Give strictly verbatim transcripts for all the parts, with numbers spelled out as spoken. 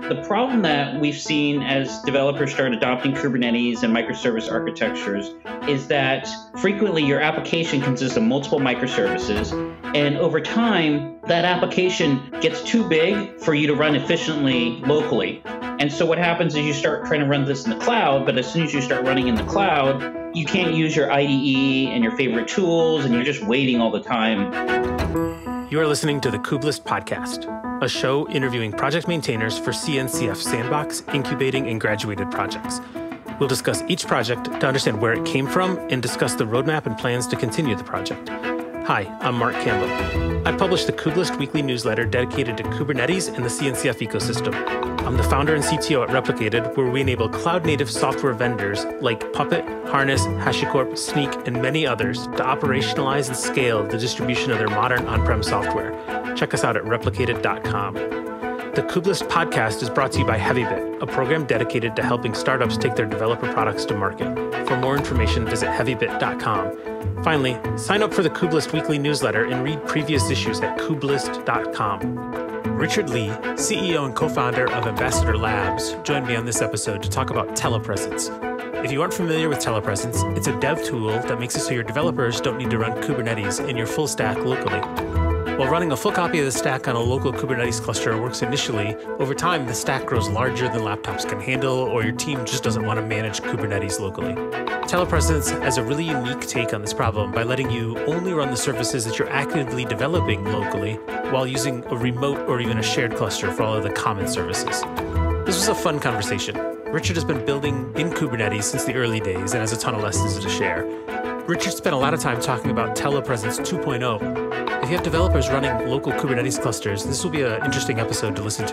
The problem that we've seen as developers start adopting Kubernetes and microservice architectures is that frequently your application consists of multiple microservices, and over time, that application gets too big for you to run efficiently locally. And so what happens is you start trying to run this in the cloud, but as soon as you start running in the cloud, you can't use your I D E and your favorite tools, and you're just waiting all the time. You are listening to the Kubelist Podcast, a show interviewing project maintainers for C N C F Sandbox, incubating, and graduated projects. We'll discuss each project to understand where it came from and discuss the roadmap and plans to continue the project. Hi, I'm Mark Campbell. I publish the Kubelist weekly newsletter dedicated to Kubernetes and the C N C F ecosystem. I'm the founder and C T O at Replicated, where we enable cloud-native software vendors like Puppet, Harness, HashiCorp, Sneak, and many others to operationalize and scale the distribution of their modern on-prem software. Check us out at replicated dot com. The Kubelist Podcast is brought to you by HeavyBit, a program dedicated to helping startups take their developer products to market. For more information, visit heavy bit dot com. Finally, sign up for the Kubelist weekly newsletter and read previous issues at kubelist dot com. Richard Lee, C E O and co-founder of Ambassador Labs, joined me on this episode to talk about telepresence. If you aren't familiar with telepresence, it's a dev tool that makes it so your developers don't need to run Kubernetes in your full stack locally. While running a full copy of the stack on a local Kubernetes cluster works initially, over time the stack grows larger than laptops can handle, or your team just doesn't want to manage Kubernetes locally. Telepresence has a really unique take on this problem by letting you only run the services that you're actively developing locally while using a remote or even a shared cluster for all of the common services. This was a fun conversation. Richard has been building in Kubernetes since the early days and has a ton of lessons to share. Richard spent a lot of time talking about telepresence two point oh. If you have developers running local Kubernetes clusters, this will be an interesting episode to listen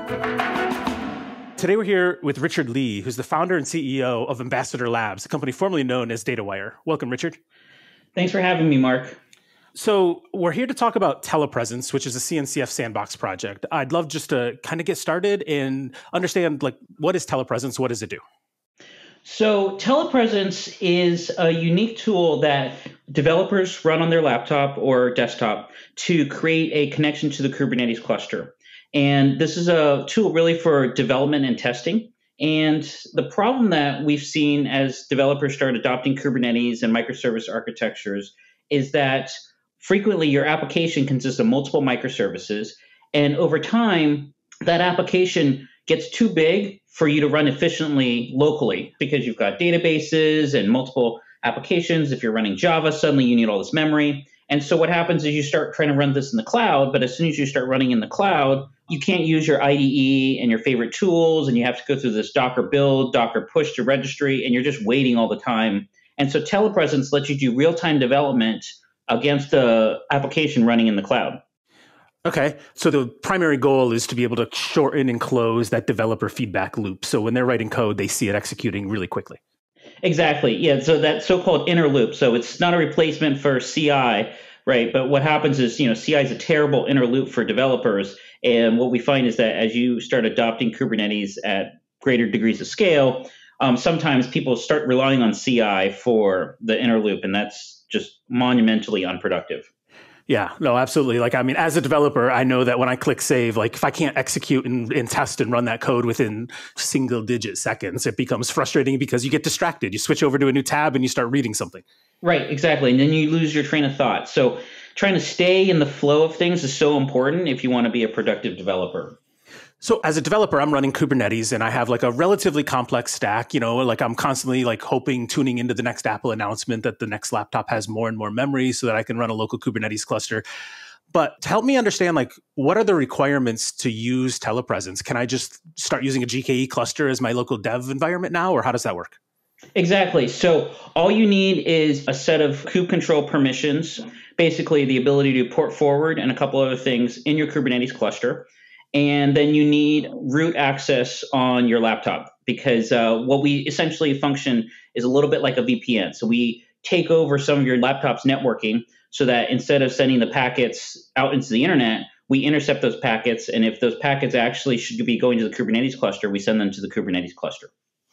to. Today we're here with Richard Lee, who's the founder and C E O of Ambassador Labs, a company formerly known as DataWire. Welcome, Richard. Thanks for having me, Mark. So we're here to talk about telepresence, which is a C N C F Sandbox project. I'd love just to kind of get started and understand, like, what is telepresence? What does it do? So telepresence is a unique tool that developers run on their laptop or desktop to create a connection to the Kubernetes cluster. And this is a tool really for development and testing. And the problem that we've seen as developers start adopting Kubernetes and microservice architectures is that frequently your application consists of multiple microservices. And over time, that application gets too big for you to run efficiently locally because you've got databases and multiple applications. If you're running Java, suddenly you need all this memory. And so what happens is you start trying to run this in the cloud, but as soon as you start running in the cloud, you can't use your I D E and your favorite tools, and you have to go through this Docker build, Docker push to registry, and you're just waiting all the time. And so telepresence lets you do real-time development against the application running in the cloud. Okay, so the primary goal is to be able to shorten and close that developer feedback loop. So when they're writing code, they see it executing really quickly. Exactly. Yeah. So that so-called inner loop. So it's not a replacement for C I, right? But what happens is, you know, C I is a terrible inner loop for developers. And what we find is that as you start adopting Kubernetes at greater degrees of scale, um, sometimes people start relying on C I for the inner loop, and that's just monumentally unproductive. Yeah, no, absolutely. Like, I mean, as a developer, I know that when I click save, like if I can't execute and, and test and run that code within single digit seconds, it becomes frustrating because you get distracted. You switch over to a new tab and you start reading something. Right, exactly. And then you lose your train of thought. So trying to stay in the flow of things is so important if you want to be a productive developer. So as a developer, I'm running Kubernetes and I have like a relatively complex stack, you know, like I'm constantly like hoping, tuning into the next Apple announcement that the next laptop has more and more memory so that I can run a local Kubernetes cluster. But to help me understand, like, what are the requirements to use telepresence? Can I just start using a G K E cluster as my local dev environment now, or how does that work? Exactly. So all you need is a set of kube control permissions, basically the ability to port forward and a couple other things in your Kubernetes cluster. And then you need root access on your laptop because uh, what we essentially function is a little bit like a V P N. So we take over some of your laptop's networking so that instead of sending the packets out into the internet, we intercept those packets. And if those packets actually should be going to the Kubernetes cluster, we send them to the Kubernetes cluster.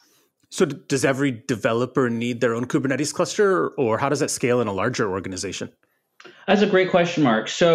So does every developer need their own Kubernetes cluster, or how does that scale in a larger organization? That's a great question, Mark. So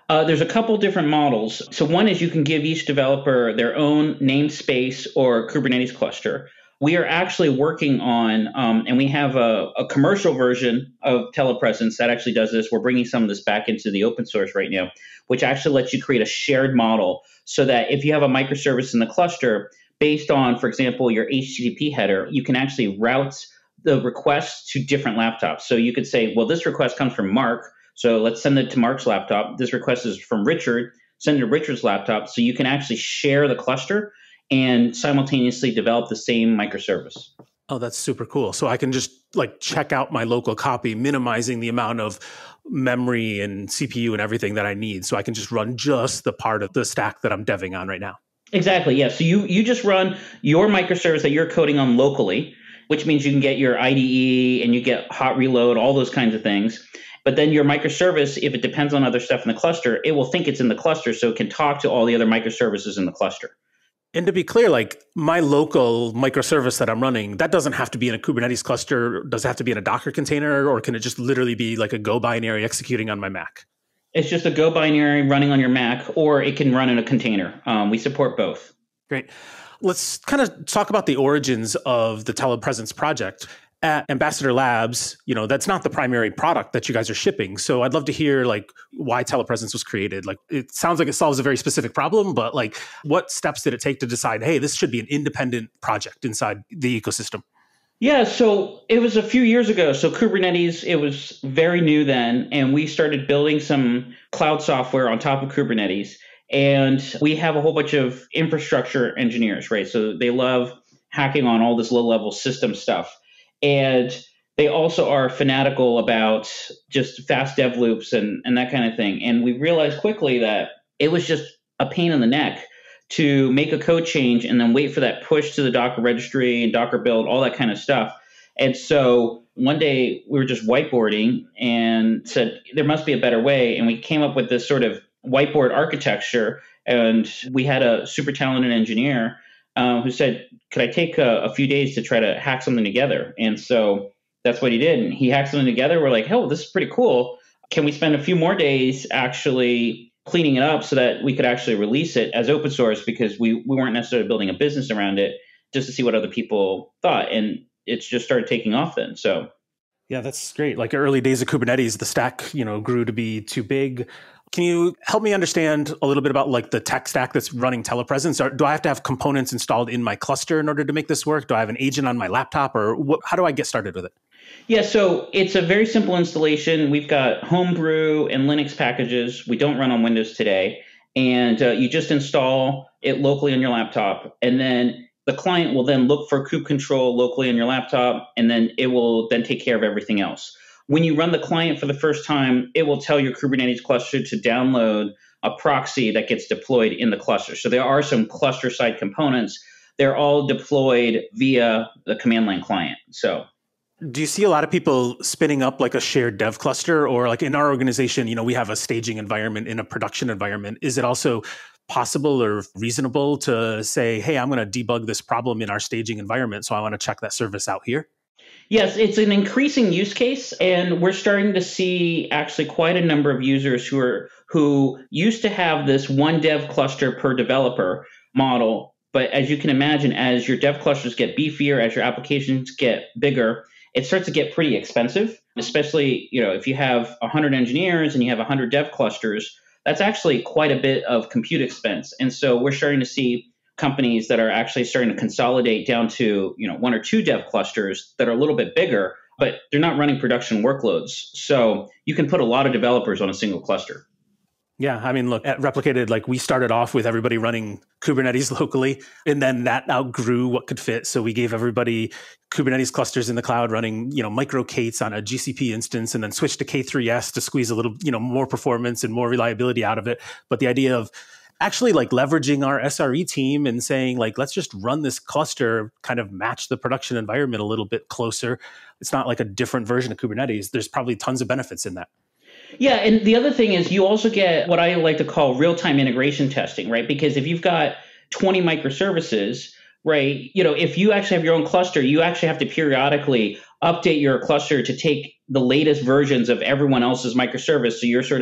Uh, there's a couple different models. So one is you can give each developer their own namespace or Kubernetes cluster. We are actually working on, um, and we have a, a commercial version of Telepresence that actually does this. We're bringing some of this back into the open source right now, which actually lets you create a shared model so that if you have a microservice in the cluster, based on, for example, your H T T P header, you can actually route the requests to different laptops. So you could say, well, this request comes from Mark, so let's send it to Mark's laptop. This request is from Richard, send it to Richard's laptop. So you can actually share the cluster and simultaneously develop the same microservice. Oh, that's super cool. So I can just like check out my local copy, minimizing the amount of memory and C P U and everything that I need. So I can just run just the part of the stack that I'm deving on right now. Exactly. Yeah. So you, you just run your microservice that you're coding on locally, which means you can get your I D E and you get hot reload, all those kinds of things. But then your microservice, if it depends on other stuff in the cluster, it will think it's in the cluster, so it can talk to all the other microservices in the cluster. And to be clear, like my local microservice that I'm running, that doesn't have to be in a Kubernetes cluster. Does it have to be in a Docker container, or can it just literally be like a Go binary executing on my Mac? It's just a Go binary running on your Mac, or it can run in a container. Um, we support both. Great. Let's kind of talk about the origins of the Telepresence project. At Ambassador Labs, you know, that's not the primary product that you guys are shipping. So I'd love to hear like why Telepresence was created. Like it sounds like it solves a very specific problem, but like what steps did it take to decide, hey, this should be an independent project inside the ecosystem? Yeah, so it was a few years ago. So Kubernetes, it was very new then, and we started building some cloud software on top of Kubernetes. And we have a whole bunch of infrastructure engineers, right? So they love hacking on all this low-level system stuff. And they also are fanatical about just fast dev loops and, and that kind of thing. And we realized quickly that it was just a pain in the neck to make a code change and then wait for that push to the Docker registry and Docker build, all that kind of stuff. And so one day we were just whiteboarding and said, there must be a better way. And we came up with this sort of whiteboard architecture. And we had a super talented engineer Uh, who said, could I take a, a few days to try to hack something together? And so that's what he did. And he hacked something together. We're like, hell, this is pretty cool. Can we spend a few more days actually cleaning it up so that we could actually release it as open source? Because we, we weren't necessarily building a business around it, just to see what other people thought. And it's just started taking off then. So yeah, that's great. Like early days of Kubernetes, the stack, you know, grew to be too big. Can you help me understand a little bit about like the tech stack that's running Telepresence? Or do I have to have components installed in my cluster in order to make this work? Do I have an agent on my laptop, or what, how do I get started with it? Yeah, so it's a very simple installation. We've got Homebrew and Linux packages. We don't run on Windows today. And uh, you just install it locally on your laptop. And then the client will then look for kubectl locally on your laptop, and then it will then take care of everything else. When you run the client for the first time, it will tell your Kubernetes cluster to download a proxy that gets deployed in the cluster. So there are some cluster side components. They're all deployed via the command line client. So do you see a lot of people spinning up like a shared dev cluster, or like in our organization, you know, we have a staging environment in a production environment. Is it also possible or reasonable to say, hey, I'm going to debug this problem in our staging environment, so I want to check that service out here? Yes, it's an increasing use case, and we're starting to see actually quite a number of users who are who used to have this one dev cluster per developer model. But as you can imagine, as your dev clusters get beefier, as your applications get bigger, it starts to get pretty expensive, especially, you know, if you have one hundred engineers and you have one hundred dev clusters, that's actually quite a bit of compute expense. And so we're starting to see companies that are actually starting to consolidate down to, you know, one or two dev clusters that are a little bit bigger, but they're not running production workloads. So you can put a lot of developers on a single cluster. Yeah, I mean, look, at Replicated, like we started off with everybody running Kubernetes locally, and then that outgrew what could fit. So we gave everybody Kubernetes clusters in the cloud running, you know, micro-K eights on a G C P instance, and then switched to K three S to squeeze a little, you know, more performance and more reliability out of it. But the idea of actually like leveraging our S R E team and saying like, let's just run this cluster, kind of match the production environment a little bit closer. It's not like a different version of Kubernetes. There's probably tons of benefits in that. Yeah, and the other thing is you also get what I like to call real-time integration testing, right? Because if you've got twenty microservices, right, you know, if you actually have your own cluster, you actually have to periodically update your cluster to take the latest versions of everyone else's microservice. So you're sort of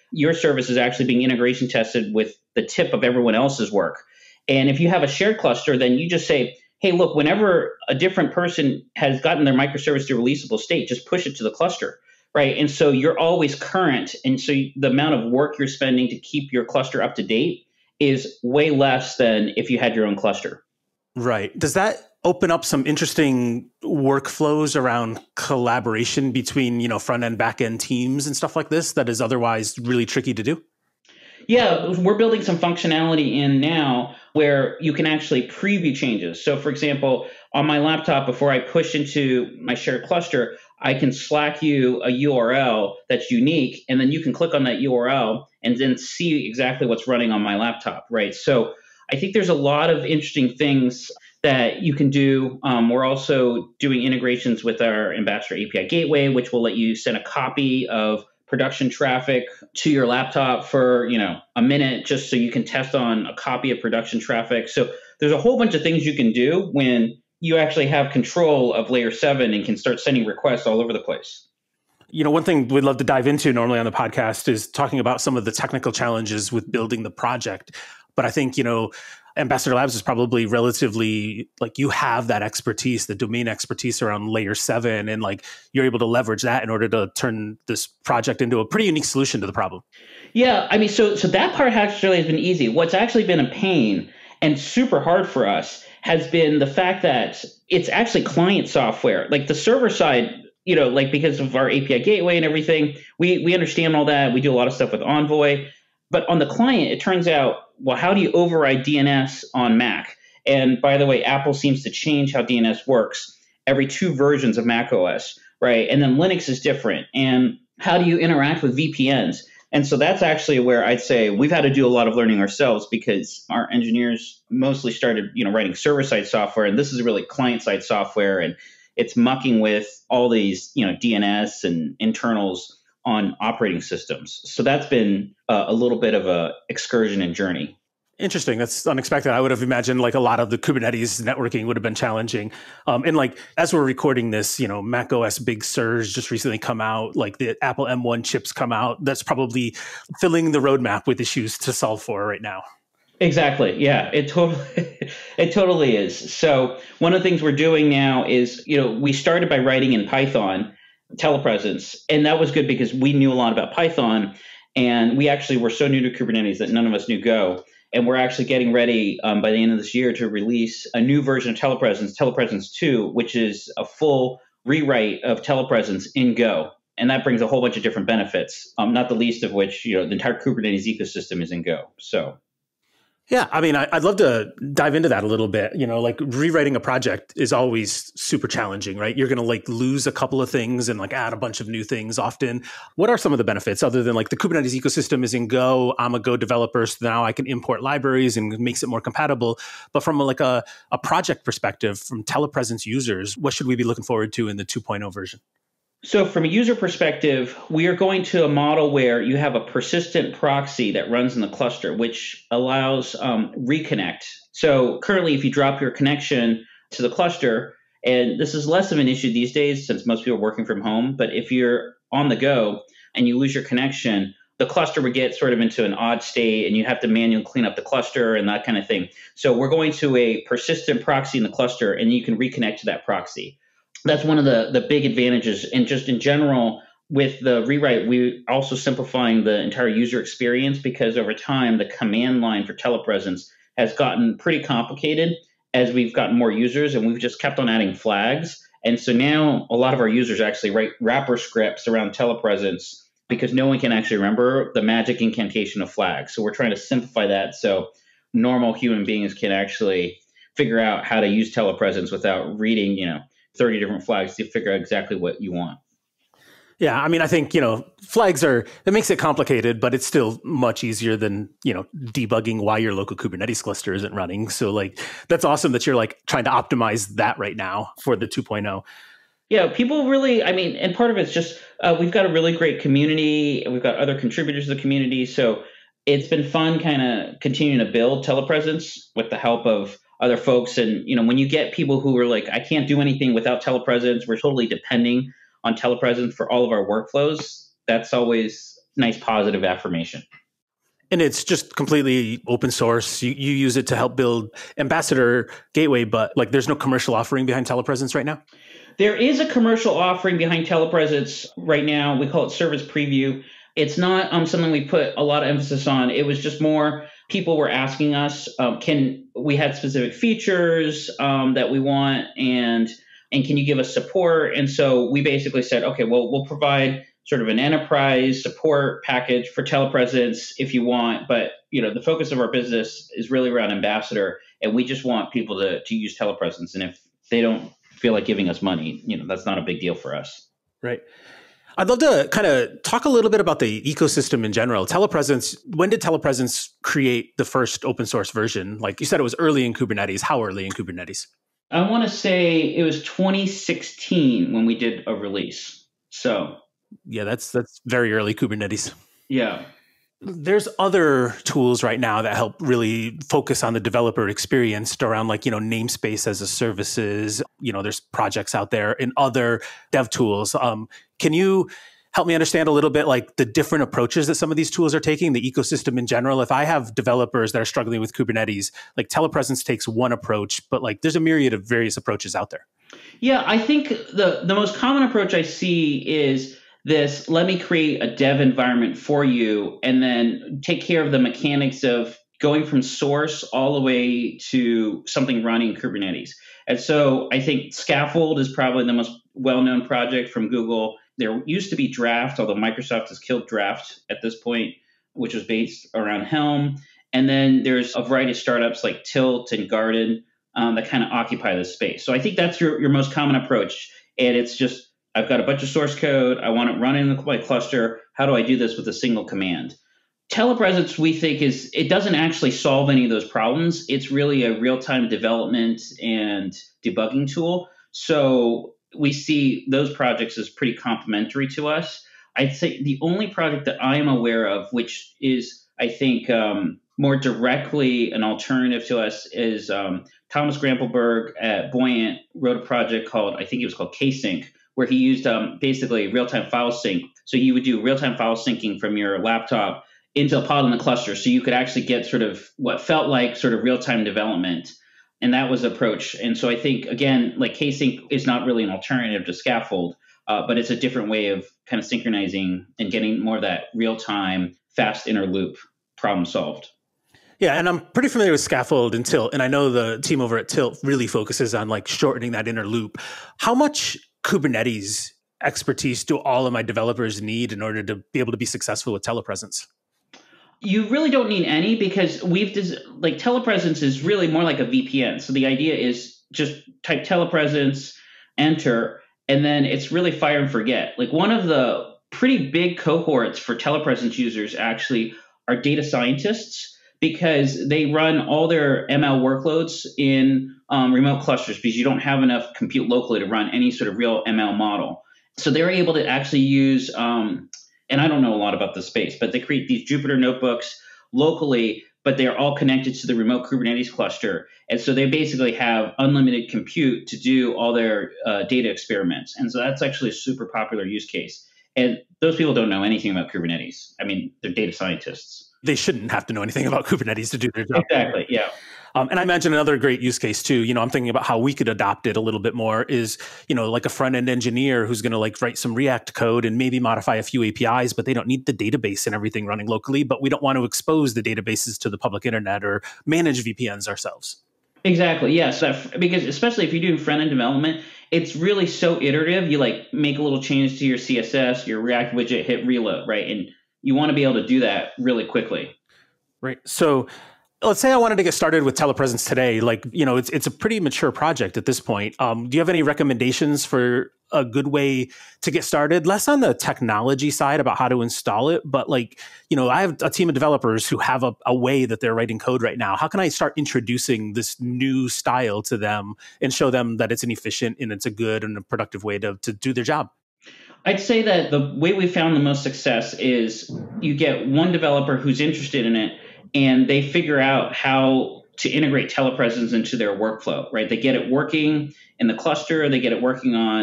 your service is actually being integration tested with the tip of everyone else's work. And if you have a shared cluster, then you just say, hey, look, whenever a different person has gotten their microservice to releasable state, just push it to the cluster, right? And so you're always current. And so the amount of work you're spending to keep your cluster up to date is way less than if you had your own cluster. Right. Does that open up some interesting workflows around collaboration between, you know, front end, back end teams and stuff like this that is otherwise really tricky to do? Yeah, we're building some functionality in now where you can actually preview changes. So for example, on my laptop, before I push into my shared cluster, I can Slack you a U R L that's unique, and then you can click on that U R L and then see exactly what's running on my laptop, right? So I think there's a lot of interesting things that you can do. Um, we're also doing integrations with our Ambassador A P I Gateway, which will let you send a copy of production traffic to your laptop for, you know, a minute, just so you can test on a copy of production traffic. So there's a whole bunch of things you can do when you actually have control of layer seven and can start sending requests all over the place. You know, one thing we'd love to dive into normally on the podcast is talking about some of the technical challenges with building the project. But I think, you know, Ambassador Labs is probably relatively, like, you have that expertise, the domain expertise around layer seven, and like you're able to leverage that in order to turn this project into a pretty unique solution to the problem. Yeah, I mean, so so that part actually has been easy. What's actually been a pain and super hard for us has been the fact that it's actually client software. Like the server side, you know, like because of our A P I gateway and everything, we we understand all that. We do a lot of stuff with Envoy. But on the client, it turns out, well, how do you override D N S on Mac? And by the way, Apple seems to change how D N S works every two versions of macOS, right? And then Linux is different. And how do you interact with V P Ns? And so that's actually where I'd say we've had to do a lot of learning ourselves, because our engineers mostly started, you know, writing server-side software, and this is really client-side software, and it's mucking with all these, you know, D N S and internals on operating systems. So that's been uh, a little bit of a excursion and journey. Interesting. That's unexpected. I would have imagined like a lot of the Kubernetes networking would have been challenging. Um, and like, as we're recording this, you know, macOS Big Sur just recently come out, like the Apple M one chips come out. That's probably filling the roadmap with issues to solve for right now. Exactly. Yeah, it totally, it totally is. So one of the things we're doing now is, you know, we started by writing in Python telepresence, and that was good because we knew a lot about Python, and we actually were so new to Kubernetes that none of us knew Go. And we're actually getting ready um, by the end of this year to release a new version of telepresence, telepresence two, which is a full rewrite of telepresence in Go. And that brings a whole bunch of different benefits, um, not the least of which, you know, the entire Kubernetes ecosystem is in Go. So yeah, I mean, I, I'd love to dive into that a little bit. You know, like rewriting a project is always super challenging, right? You're going to like lose a couple of things and like add a bunch of new things often. What are some of the benefits other than like the Kubernetes ecosystem is in Go? I'm a Go developer, so now I can import libraries and it makes it more compatible. But from a, like a, a project perspective, from telepresence users, what should we be looking forward to in the two point oh version? So from a user perspective, we are going to a model where you have a persistent proxy that runs in the cluster, which allows um, reconnect. So currently, if you drop your connection to the cluster, and this is less of an issue these days since most people are working from home, but if you're on the go and you lose your connection, the cluster would get sort of into an odd state and you have to manually clean up the cluster and that kind of thing. So we're going to a persistent proxy in the cluster, and you can reconnect to that proxy. That's one of the, the big advantages. And just in general, with the rewrite, we also simplifying the entire user experience, because over time, the command line for telepresence has gotten pretty complicated as we've gotten more users, and we've just kept on adding flags. And so now a lot of our users actually write wrapper scripts around telepresence because no one can actually remember the magic incantation of flags. So we're trying to simplify that so normal human beings can actually figure out how to use telepresence without reading, you know, thirty different flags to figure out exactly what you want. Yeah, I mean, I think, you know, flags are, it makes it complicated, but it's still much easier than, you know, debugging why your local Kubernetes cluster isn't running. So like, that's awesome that you're like trying to optimize that right now for the two point oh. Yeah, people really, I mean, and part of it's just, uh, we've got a really great community, and we've got other contributors to the community. So it's been fun kind of continuing to build telepresence with the help of other folks. And, you know, when you get people who are like, I can't do anything without telepresence, we're totally depending on telepresence for all of our workflows. That's always nice positive affirmation. And it's just completely open source. You, you use it to help build Ambassador Gateway, but like there's no commercial offering behind Telepresence right now? There is a commercial offering behind Telepresence right now. We call it Service Preview. It's not um, something we put a lot of emphasis on. It was just more people were asking us, um, can we had specific features um, that we want, and and can you give us support? And so we basically said, okay, well, we'll provide sort of an enterprise support package for Telepresence if you want, but you know the focus of our business is really around Ambassador, and we just want people to to use Telepresence. And if they don't feel like giving us money, you know, that's not a big deal for us. Right. I'd love to kind of talk a little bit about the ecosystem in general. Telepresence, when did Telepresence create the first open source version? Like you said, it was early in Kubernetes. How early in Kubernetes? I want to say it was twenty sixteen when we did a release. So yeah, that's that's very early Kubernetes. Yeah. There's other tools right now that help really focus on the developer experience around like, you know, namespace as a services. You know, there's projects out there and other dev tools. Um, can you help me understand a little bit like the different approaches that some of these tools are taking, the ecosystem in general? If I have developers that are struggling with Kubernetes, like Telepresence takes one approach, but like there's a myriad of various approaches out there. Yeah, I think the, the most common approach I see is this, let me create a dev environment for you and then take care of the mechanics of going from source all the way to something running Kubernetes. And so I think Scaffold is probably the most well-known project from Google. There used to be Draft, although Microsoft has killed Draft at this point, which was based around Helm. And then there's a variety of startups like Tilt and Garden um, that kind of occupy this space. So I think that's your, your most common approach. And it's just, I've got a bunch of source code. I want it running in my cluster. How do I do this with a single command? Telepresence, we think, is it doesn't actually solve any of those problems. It's really a real-time development and debugging tool. So we see those projects as pretty complementary to us. I'd say the only project that I am aware of, which is, I think, um, more directly an alternative to us, is um, Thomas Grampelberg at Buoyant wrote a project called, I think it was called Ksync, where he used um, basically real-time file sync. So you would do real-time file syncing from your laptop into a pod in the cluster. So you could actually get sort of what felt like sort of real-time development. And that was the approach. And so I think, again, like Ksync is not really an alternative to Scaffold, uh, but it's a different way of kind of synchronizing and getting more of that real-time, fast inner loop problem solved. Yeah, and I'm pretty familiar with Scaffold and Tilt, and I know the team over at Tilt really focuses on like shortening that inner loop. How much Kubernetes expertise do all of my developers need in order to be able to be successful with Telepresence? You really don't need any, because we've des- like Telepresence is really more like a V P N. So the idea is just type Telepresence, enter, and then it's really fire and forget. Like one of the pretty big cohorts for Telepresence users actually are data scientists, because they run all their M L workloads in um, remote clusters because you don't have enough compute locally to run any sort of real M L model. So they're able to actually use, um, and I don't know a lot about the space, but they create these Jupyter notebooks locally, but they're all connected to the remote Kubernetes cluster. And so they basically have unlimited compute to do all their uh, data experiments. And so that's actually a super popular use case. And those people don't know anything about Kubernetes. I mean, they're data scientists. They shouldn't have to know anything about Kubernetes to do their job. Exactly, yeah. Um, and I imagine another great use case too, you know, I'm thinking about how we could adopt it a little bit more is, you know, like a front-end engineer who's going to like write some React code and maybe modify a few A P Is, but they don't need the database and everything running locally, but we don't want to expose the databases to the public internet or manage V P Ns ourselves. Exactly, yes. Yeah, so because especially if you're doing front-end development, it's really so iterative. You like make a little change to your C S S, your React widget, hit reload, right? And you want to be able to do that really quickly. Right. So let's say I wanted to get started with Telepresence today. Like, you know, it's it's a pretty mature project at this point. Um, do you have any recommendations for a good way to get started? Less on the technology side about how to install it, but like, you know, I have a team of developers who have a, a way that they're writing code right now. How can I start introducing this new style to them and show them that it's an efficient and it's a good and a productive way to, to do their job? I'd say that the way we found the most success is you get one developer who's interested in it and they figure out how to integrate Telepresence into their workflow, right? They get it working in the cluster, they get it working on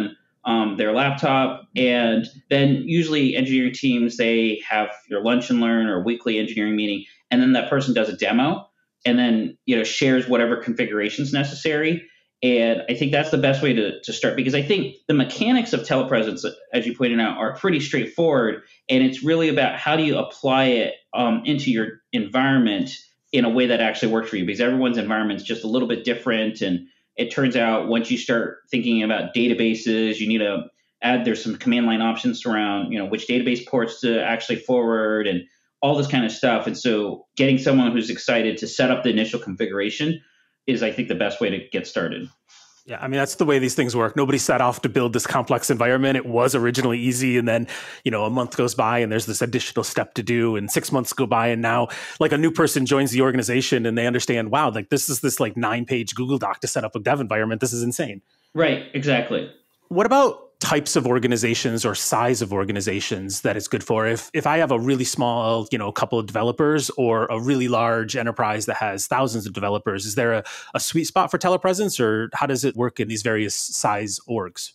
um, their laptop. And then usually engineering teams, they have your lunch and learn or weekly engineering meeting. And then that person does a demo and then, you know, shares whatever configurations necessary. And I think that's the best way to, to start, because I think the mechanics of telepresence, as you pointed out, are pretty straightforward. And it's really about how do you apply it um, into your environment in a way that actually works for you, because everyone's environment is just a little bit different. And it turns out once you start thinking about databases, you need to add, there's some command line options around, you know, which database ports to actually forward and all this kind of stuff. And so getting someone who's excited to set up the initial configuration is, I think, the best way to get started. Yeah, I mean, that's the way these things work. Nobody set off to build this complex environment. It was originally easy. And then, you know, a month goes by and there's this additional step to do, and six months go by. And now like a new person joins the organization and they understand, wow, like this is this like nine page Google Doc to set up a dev environment. This is insane. Right. Exactly. What about types of organizations or size of organizations that it's good for? If if I have a really small, you know, couple of developers, or a really large enterprise that has thousands of developers, is there a, a sweet spot for telepresence, or how does it work in these various size orgs?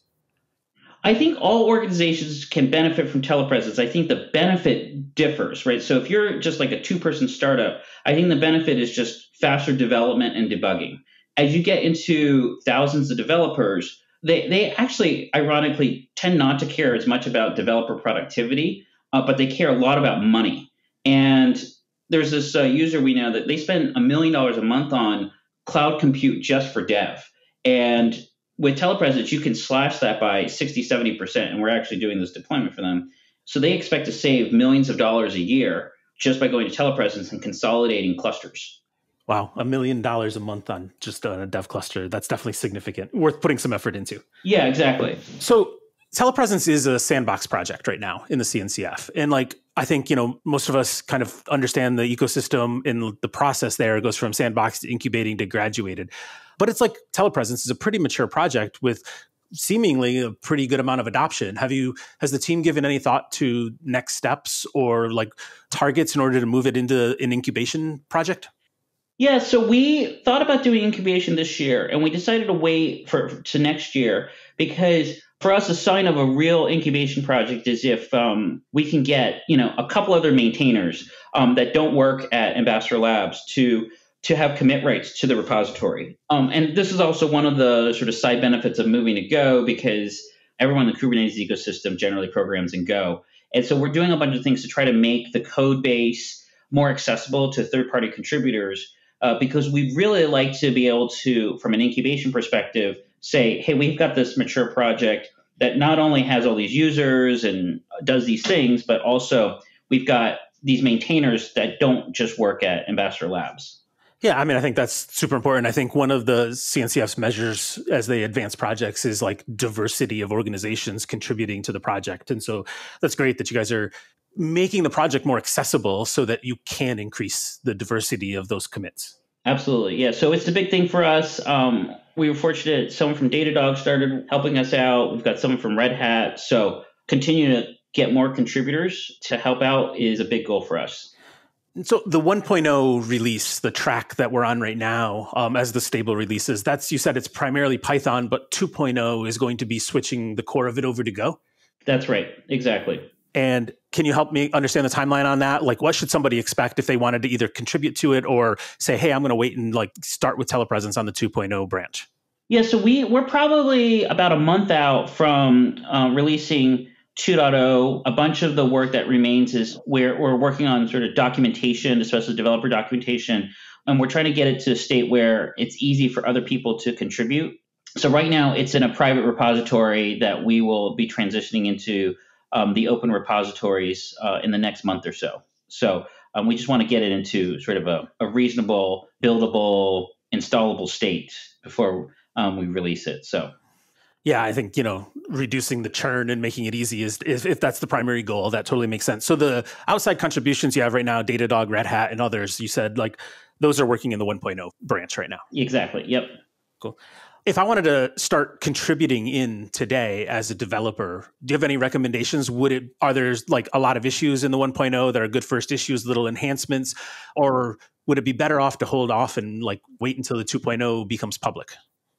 I think all organizations can benefit from telepresence. I think the benefit differs, right? So if you're just like a two-person startup, I think the benefit is just faster development and debugging. As you get into thousands of developers, They they actually, ironically, tend not to care as much about developer productivity, uh, but they care a lot about money. And there's this uh, user we know that they spend a million dollars a month on cloud compute just for dev. And with telepresence, you can slash that by sixty, seventy percent. And we're actually doing this deployment for them. So they expect to save millions of dollars a year just by going to telepresence and consolidating clusters. Wow, a million dollars a month on just on a dev cluster. That's definitely significant, worth putting some effort into. Yeah, exactly. So telepresence is a sandbox project right now in the C N C F. And like, I think, you know, most of us kind of understand the ecosystem in the process there. It goes from sandbox to incubating to graduated. But it's like telepresence is a pretty mature project with seemingly a pretty good amount of adoption. Have you, has the team given any thought to next steps or like targets in order to move it into an incubation project? Yeah, so we thought about doing incubation this year, and we decided to wait for to next year, because for us, a sign of a real incubation project is if um, we can get, you know, a couple other maintainers um, that don't work at Ambassador Labs to to have commit rights to the repository. Um, and this is also one of the sort of side benefits of moving to Go, because everyone in the Kubernetes ecosystem generally programs in Go. And so we're doing a bunch of things to try to make the code base more accessible to third-party contributors. Uh, because we'd really like to be able to, from an incubation perspective, say, hey, we've got this mature project that not only has all these users and does these things, but also we've got these maintainers that don't just work at Ambassador Labs. Yeah, I mean, I think that's super important. I think one of the C N C F's measures as they advance projects is like diversity of organizations contributing to the project. And so that's great that you guys are making the project more accessible so that you can increase the diversity of those commits. Absolutely. Yeah. So it's the big thing for us. Um, we were fortunate. Someone from Datadog started helping us out. We've got someone from Red Hat. So continuing to get more contributors to help out is a big goal for us. So the one point oh release, the track that we're on right now, um, as the stable releases, that's, you said it's primarily Python, but two point oh is going to be switching the core of it over to Go? That's right. Exactly. And can you help me understand the timeline on that? Like, what should somebody expect if they wanted to either contribute to it or say, hey, I'm going to wait and like start with telepresence on the two point oh branch? Yeah, so we, we're probably about a month out from uh, releasing two point oh. A bunch of the work that remains is we're, we're working on sort of documentation, especially developer documentation, and we're trying to get it to a state where it's easy for other people to contribute. So right now it's in a private repository that we will be transitioning into Um, the open repositories uh, in the next month or so. So um, we just want to get it into sort of a, a reasonable, buildable, installable state before um, we release it. So, yeah, I think, you know, reducing the churn and making it easy is, if, if that's the primary goal, that totally makes sense. So the outside contributions you have right now, Datadog, Red Hat, and others, you said like those are working in the one point oh branch right now. Exactly. Yep. Cool. If I wanted to start contributing in today as a developer, do you have any recommendations? Would it, are there like a lot of issues in the one point oh that are good first issues, little enhancements, or would it be better off to hold off and like wait until the two point oh becomes public?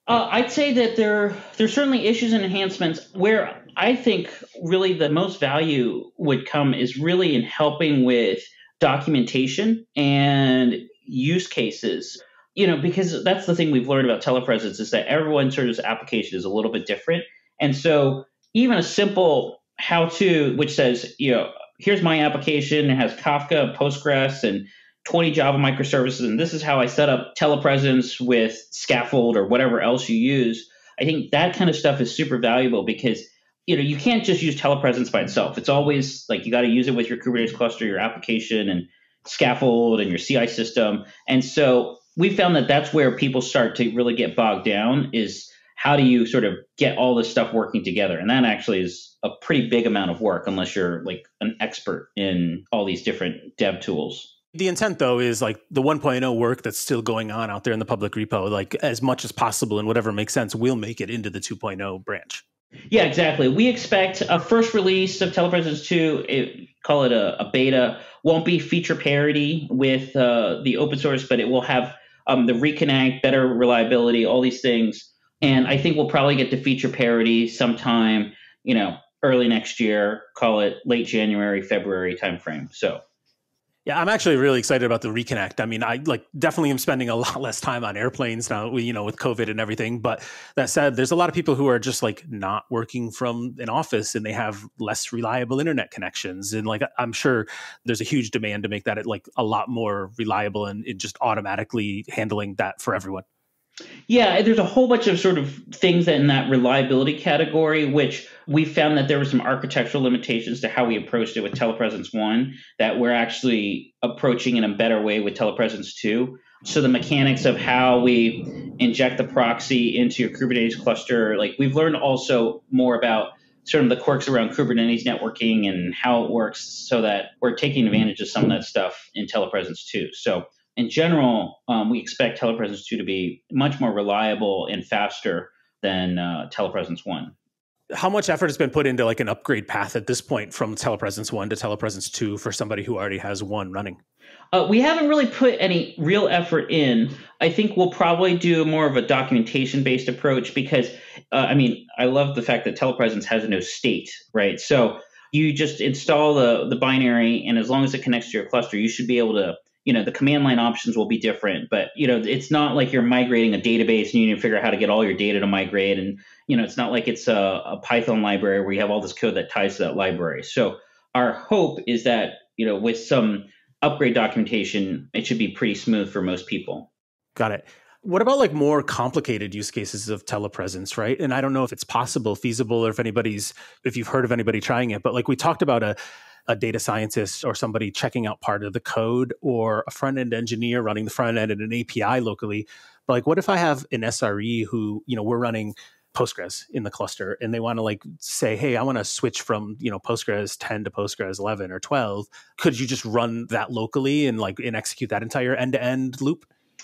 Uh, I'd say that there there's certainly issues and enhancements where I think really the most value would come is really in helping with documentation and use cases. You know, because that's the thing we've learned about telepresence is that everyone's sort of application is a little bit different. And so even a simple how-to, which says, you know, here's my application, it has Kafka, Postgres, and twenty Java microservices, and this is how I set up telepresence with Scaffold or whatever else you use. I think that kind of stuff is super valuable because, you know, you can't just use telepresence by itself. It's always like you got to use it with your Kubernetes cluster, your application, and Scaffold and your C I system. And so we found that that's where people start to really get bogged down is how do you sort of get all this stuff working together? And that actually is a pretty big amount of work unless you're like an expert in all these different dev tools. The intent, though, is like the one point oh work that's still going on out there in the public repo, like as much as possible and whatever makes sense, we'll make it into the two point oh branch. Yeah, exactly. We expect a first release of telepresence two, it, call it a, a beta, won't be feature parity with uh, the open source, but it will have um, the reconnect, better reliability, all these things. And I think we'll probably get to feature parity sometime, you know, early next year, call it late January, February timeframe. So. Yeah, I'm actually really excited about the reconnect. I mean, I like definitely am spending a lot less time on airplanes now, you know, with COVID and everything. But that said, there's a lot of people who are just like not working from an office and they have less reliable internet connections. And like, I'm sure there's a huge demand to make that like a lot more reliable and it just automatically handling that for everyone. Yeah, there's a whole bunch of sort of things that in that reliability category, which we found that there were some architectural limitations to how we approached it with telepresence one that we're actually approaching in a better way with telepresence two. So the mechanics of how we inject the proxy into your Kubernetes cluster, like we've learned also more about sort of the quirks around Kubernetes networking and how it works so that we're taking advantage of some of that stuff in telepresence two. So in general, um, we expect telepresence two to be much more reliable and faster than uh, telepresence one. How much effort has been put into like an upgrade path at this point from telepresence one to telepresence two for somebody who already has one running? Uh, we haven't really put any real effort in. I think we'll probably do more of a documentation-based approach because, uh, I mean, I love the fact that telepresence has no state, right? So you just install the, the binary, and as long as it connects to your cluster, you should be able to, you know, the command line options will be different, but, you know, it's not like you're migrating a database and you need to figure out how to get all your data to migrate. And, you know, it's not like it's a, a Python library where you have all this code that ties to that library. So our hope is that, you know, with some upgrade documentation, it should be pretty smooth for most people. Got it. What about like more complicated use cases of telepresence, right? And I don't know if it's possible, feasible, or if anybody's, if you've heard of anybody trying it, but like we talked about a, a data scientist or somebody checking out part of the code or a front-end engineer running the front end and an A P I locally. But like, what if I have an S R E who, you know, we're running Postgres in the cluster and they want to like say, hey, I want to switch from, you know, Postgres ten to Postgres eleven or twelve. Could you just run that locally and like and execute that entire end-to-end loop?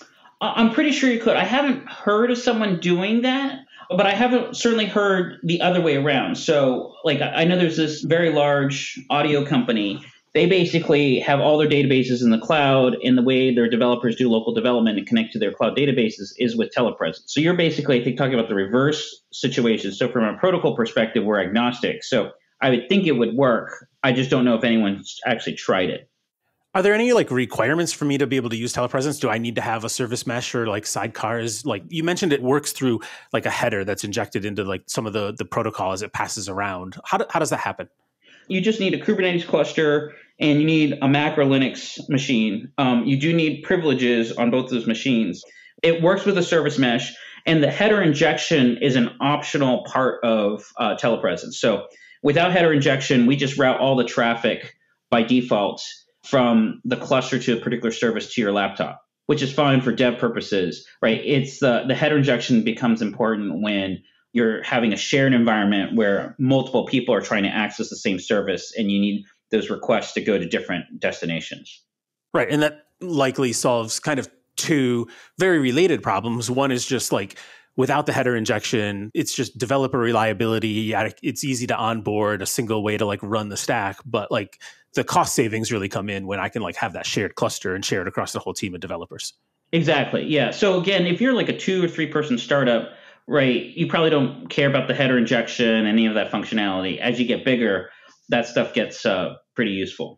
I'm pretty sure you could. I haven't heard of someone doing that, but I haven't certainly heard the other way around. So like I know there's this very large audio company. They basically have all their databases in the cloud, and the way their developers do local development and connect to their cloud databases is with telepresence. So you're basically, I think, talking about the reverse situation. So from a protocol perspective, we're agnostic. So I would think it would work. I just don't know if anyone's actually tried it. Are there any like requirements for me to be able to use telepresence? Do I need to have a service mesh or like sidecars? Like you mentioned, it works through like a header that's injected into like some of the, the protocol as it passes around. How, do, how does that happen? You just need a Kubernetes cluster and you need a Mac or Linux machine. Um, you do need privileges on both those machines. It works with a service mesh, and the header injection is an optional part of uh, telepresence. So without header injection, we just route all the traffic by default from the cluster to a particular service to your laptop, which is fine for dev purposes, right? It's the, the header injection becomes important when you're having a shared environment where multiple people are trying to access the same service and you need those requests to go to different destinations. Right. And that likely solves kind of two very related problems. One is just like without the header injection, it's just developer reliability. It's easy to onboard, a single way to like run the stack. But like the cost savings really come in when I can like have that shared cluster and share it across the whole team of developers. Exactly. Yeah. So again, if you're like a two or three person startup, right, you probably don't care about the header injection, any of that functionality. As you get bigger, that stuff gets uh, pretty useful.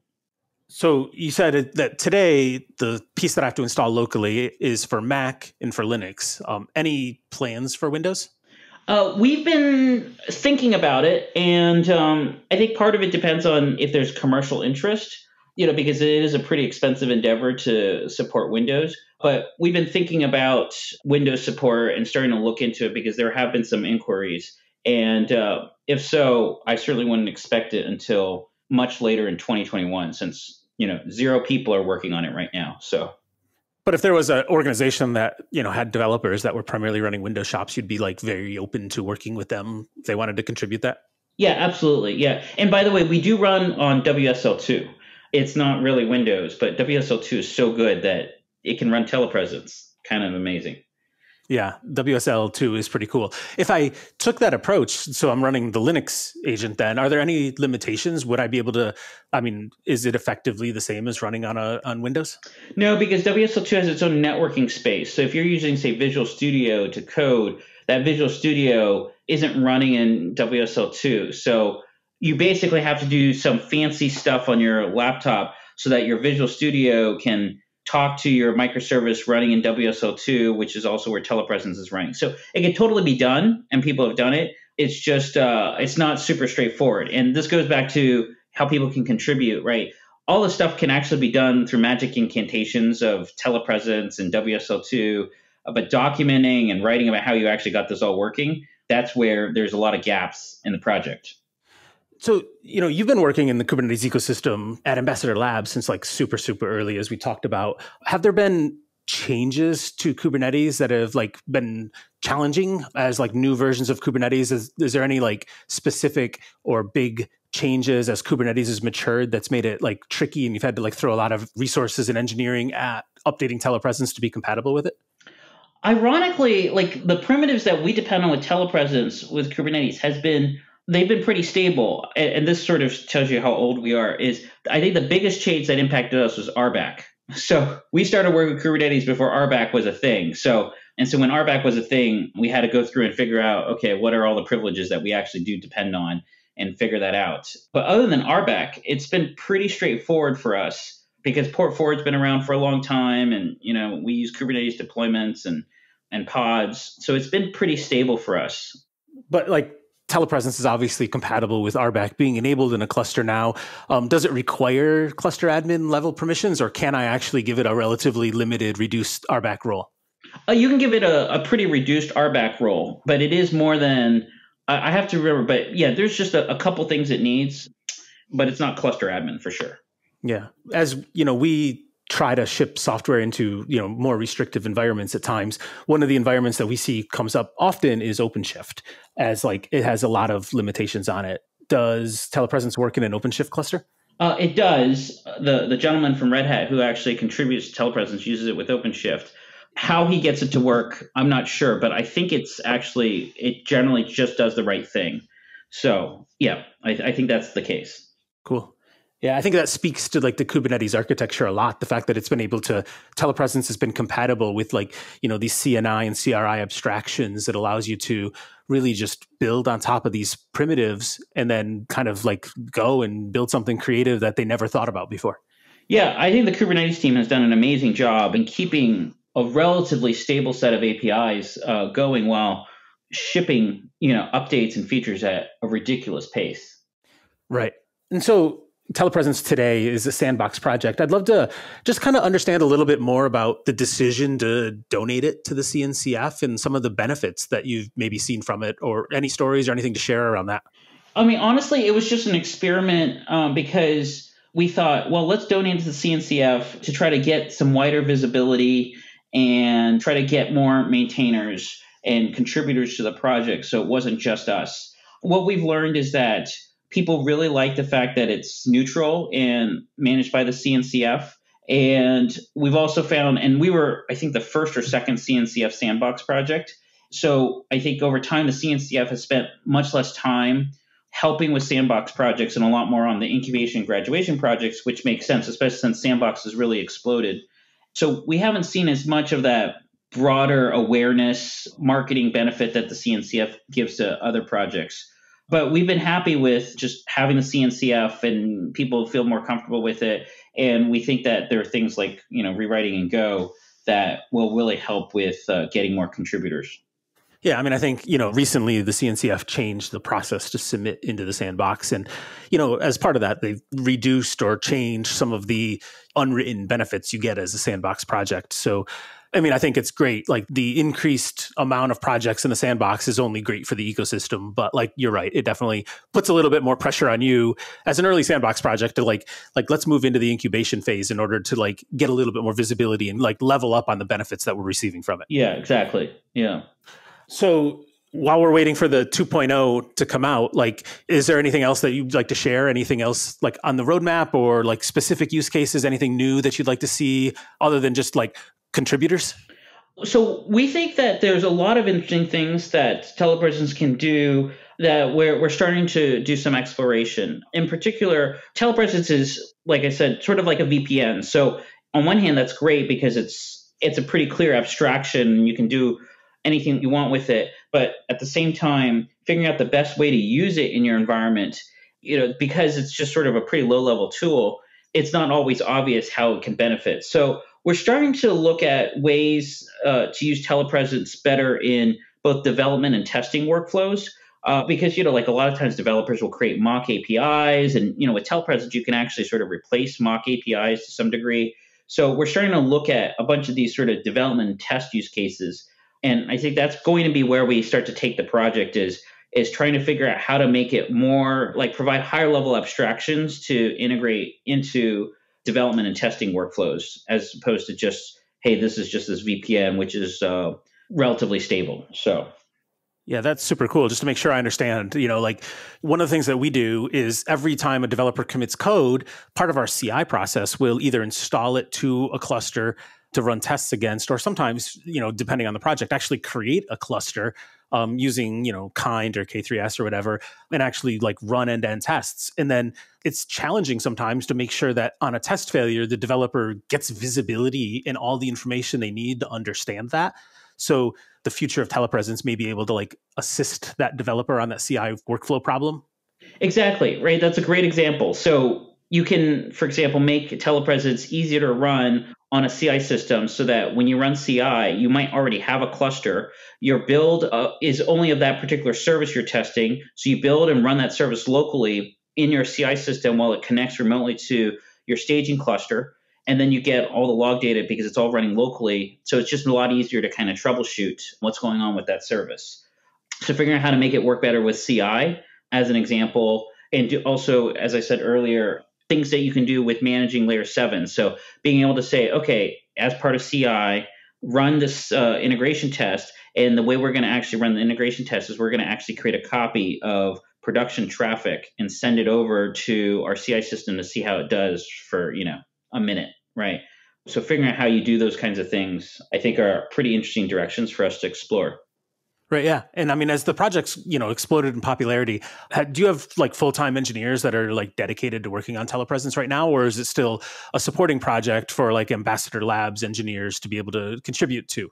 So you said that today the piece that I have to install locally is for Mac and for Linux. Um, any plans for Windows? Uh, we've been thinking about it, and um, I think part of it depends on if there's commercial interest, you know, because it is a pretty expensive endeavor to support Windows. But we've been thinking about Windows support and starting to look into it because there have been some inquiries. And uh, if so, I certainly wouldn't expect it until much later in twenty twenty-one, since, you know, zero people are working on it right now. So. But if there was an organization that, you know, had developers that were primarily running Windows shops, you'd be like very open to working with them if they wanted to contribute that? Yeah, absolutely. Yeah. And by the way, we do run on W S L two. It's not really Windows, but W S L two is so good that it can run telepresence. Kind of amazing. Yeah, W S L two is pretty cool. If I took that approach, so I'm running the Linux agent then, are there any limitations? Would I be able to, I mean, is it effectively the same as running on a on Windows? No, because W S L two has its own networking space. So if you're using, say, Visual Studio to code, that Visual Studio isn't running in W S L two. So you basically have to do some fancy stuff on your laptop so that your Visual Studio can talk to your microservice running in W S L two, which is also where telepresence is running. So it can totally be done, and people have done it. It's just, uh, it's not super straightforward. And this goes back to how people can contribute, right? All this stuff can actually be done through magic incantations of telepresence and W S L two, but documenting and writing about how you actually got this all working, that's where there's a lot of gaps in the project. So, you know, you've been working in the Kubernetes ecosystem at Ambassador Labs since like super, super early, as we talked about. Have there been changes to Kubernetes that have like been challenging as like new versions of Kubernetes? Is, is there any like specific or big changes as Kubernetes has matured that's made it like tricky and you've had to like throw a lot of resources and engineering at updating telepresence to be compatible with it? Ironically, like the primitives that we depend on with telepresence with Kubernetes has been they've been pretty stable. And, and this sort of tells you how old we are, is I think the biggest change that impacted us was R B A C. So we started working with Kubernetes before R B A C was a thing. So, and so when R B A C was a thing, we had to go through and figure out, okay, what are all the privileges that we actually do depend on and figure that out. But other than R B A C, it's been pretty straightforward for us because Port Forward's been around for a long time. And, you know, we use Kubernetes deployments and, and pods. So it's been pretty stable for us. But like, telepresence is obviously compatible with R B A C being enabled in a cluster now. Um, does it require cluster admin level permissions, or can I actually give it a relatively limited reduced R B A C role? Uh, you can give it a, a pretty reduced R B A C role, but it is more than, I, I have to remember, but yeah, there's just a, a couple things it needs, but it's not cluster admin for sure. Yeah. As you know, we try to ship software into, you know, more restrictive environments at times. One of the environments that we see comes up often is OpenShift, as like it has a lot of limitations on it. Does telepresence work in an OpenShift cluster? Uh, it does. The the gentleman from Red Hat who actually contributes to telepresence uses it with OpenShift. How he gets it to work, I'm not sure, but I think it's actually, it generally just does the right thing. So yeah, I, I think that's the case. Cool. Yeah, I think that speaks to like the Kubernetes architecture a lot. The fact that it's been able to, telepresence has been compatible with like, you know, these C N I and C R I abstractions that allows you to really just build on top of these primitives and then kind of like go and build something creative that they never thought about before. Yeah, I think the Kubernetes team has done an amazing job in keeping a relatively stable set of A P Is uh, going while shipping, you know, updates and features at a ridiculous pace. Right. And so telepresence today is a sandbox project. I'd love to just kind of understand a little bit more about the decision to donate it to the C N C F and some of the benefits that you've maybe seen from it, or any stories or anything to share around that. I mean, honestly, it was just an experiment um, because we thought, well, let's donate to the C N C F to try to get some wider visibility and try to get more maintainers and contributors to the project. So it wasn't just us. What we've learned is that people really like the fact that it's neutral and managed by the C N C F. And we've also found, and we were, I think, the first or second C N C F sandbox project. So I think over time, the C N C F has spent much less time helping with sandbox projects and a lot more on the incubation and graduation projects, which makes sense, especially since sandbox has really exploded. So we haven't seen as much of that broader awareness marketing benefit that the C N C F gives to other projects. But we've been happy with just having the C N C F, and people feel more comfortable with it. And we think that there are things like, you know, rewriting in Go that will really help with uh, getting more contributors. Yeah, I mean, I think, you know, recently the C N C F changed the process to submit into the sandbox. And, you know, as part of that, they've reduced or changed some of the unwritten benefits you get as a sandbox project. So, I mean, I think it's great. Like the increased amount of projects in the sandbox is only great for the ecosystem. But like, you're right, it definitely puts a little bit more pressure on you as an early sandbox project to like, like let's move into the incubation phase in order to like get a little bit more visibility and like level up on the benefits that we're receiving from it. Yeah, exactly. Yeah. So while we're waiting for the two point oh to come out, like, is there anything else that you'd like to share? Anything else like on the roadmap or like specific use cases, anything new that you'd like to see other than just like contributors? So we think that there's a lot of interesting things that telepresence can do that we're, we're starting to do some exploration. In particular, telepresence is, like I said, sort of like a V P N. So on one hand, that's great because it's it's a pretty clear abstraction. You can do anything you want with it. But at the same time, figuring out the best way to use it in your environment, you know, because it's just sort of a pretty low level tool, it's not always obvious how it can benefit. So we're starting to look at ways uh, to use telepresence better in both development and testing workflows. Uh, because, you know, like a lot of times developers will create mock A P Is, and, you know, with telepresence, you can actually sort of replace mock A P Is to some degree. So we're starting to look at a bunch of these sort of development and test use cases. And I think that's going to be where we start to take the project is, is trying to figure out how to make it more like provide higher level abstractions to integrate into development and testing workflows, as opposed to just, hey, this is just this V P N, which is uh, relatively stable. So. Yeah, that's super cool. Just to make sure I understand, you know, like one of the things that we do is every time a developer commits code, part of our C I process will either install it to a cluster to run tests against, or sometimes, you know, depending on the project, actually create a cluster um, using, you know, Kind or K three S or whatever, and actually like run end-to-end tests. And then it's challenging sometimes to make sure that on a test failure, the developer gets visibility in all the information they need to understand that. So the future of telepresence may be able to like assist that developer on that C I workflow problem. Exactly, right? That's a great example. So you can, for example, make telepresence easier to run on a C I system so that when you run C I, you might already have a cluster. Your build uh, is only of that particular service you're testing. So you build and run that service locally in your C I system while it connects remotely to your staging cluster. And then you get all the log data because it's all running locally. So it's just a lot easier to kind of troubleshoot what's going on with that service. So figuring out how to make it work better with C I as an example. And also, as I said earlier, things that you can do with managing layer seven. So being able to say, okay, as part of C I, run this uh, integration test. And the way we're going to actually run the integration test is we're going to actually create a copy of production traffic and send it over to our C I system to see how it does for, you know, a minute, right? So figuring out how you do those kinds of things, I think are pretty interesting directions for us to explore. Right. Yeah. And I mean, as the project's, you know, exploded in popularity, do you have like full-time engineers that are like dedicated to working on telepresence right now? Or is it still a supporting project for like Ambassador Labs engineers to be able to contribute to?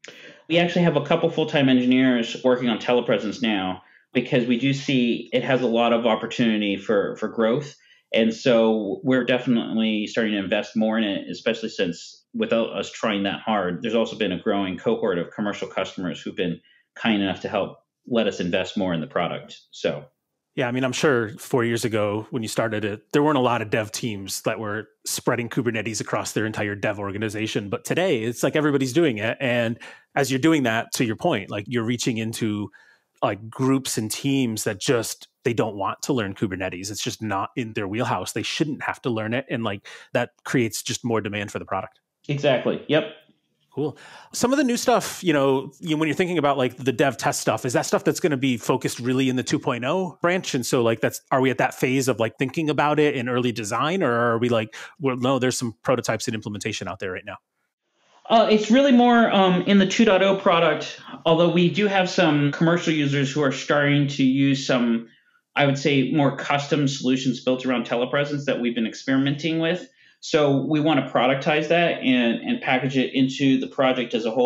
We actually have a couple full-time engineers working on telepresence now because we do see it has a lot of opportunity for, for growth. And so we're definitely starting to invest more in it, especially since without us trying that hard, there's also been a growing cohort of commercial customers who've been kind enough to help let us invest more in the product. So, yeah, I mean, I'm sure four years ago when you started it, there weren't a lot of dev teams that were spreading Kubernetes across their entire dev organization. But today it's like everybody's doing it. And as you're doing that, to your point, like you're reaching into like groups and teams that just, they don't want to learn Kubernetes. It's just not in their wheelhouse. They shouldn't have to learn it. And like that creates just more demand for the product. Exactly. Yep. Cool. Some of the new stuff, you know, you, when you're thinking about like the dev test stuff, is that stuff that's going to be focused really in the two point oh branch? And so like that's, are we at that phase of like thinking about it in early design, or are we like, well, no, there's some prototypes and implementation out there right now? Uh, it's really more um, in the two point oh product, although we do have some commercial users who are starting to use some, I would say, more custom solutions built around telepresence that we've been experimenting with. So we want to productize that and, and package it into the project as a whole.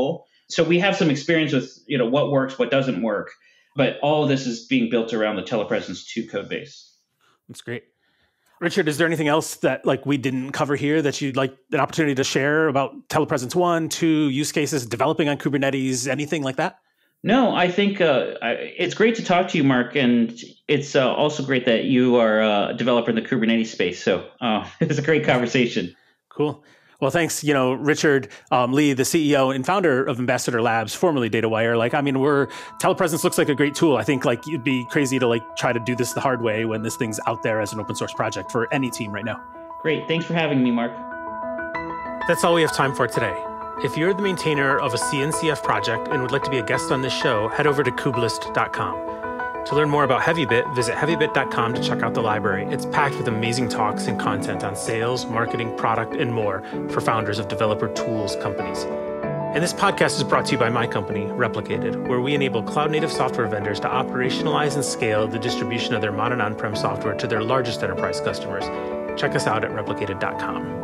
So we have some experience with, you know, what works, what doesn't work, but all of this is being built around the Telepresence two code base. That's great. Richard, is there anything else that like we didn't cover here that you'd like an opportunity to share about Telepresence one, two, use cases, developing on Kubernetes, anything like that? No, I think uh, I, it's great to talk to you, Mark, and it's uh, also great that you are a developer in the Kubernetes space. So uh, it's a great conversation. Cool. Well, thanks, you know, Richard um, Lee, the C E O and founder of Ambassador Labs, formerly DataWire. Like, I mean, we're Telepresence looks like a great tool. I think like it'd be crazy to like try to do this the hard way when this thing's out there as an open source project for any team right now. Great. Thanks for having me, Mark. That's all we have time for today. If you're the maintainer of a C N C F project and would like to be a guest on this show, head over to kubelist dot com. To learn more about HeavyBit, visit heavy bit dot com to check out the library. It's packed with amazing talks and content on sales, marketing, product, and more for founders of developer tools companies. And this podcast is brought to you by my company, Replicated, where we enable cloud-native software vendors to operationalize and scale the distribution of their modern on-prem software to their largest enterprise customers. Check us out at replicated dot com.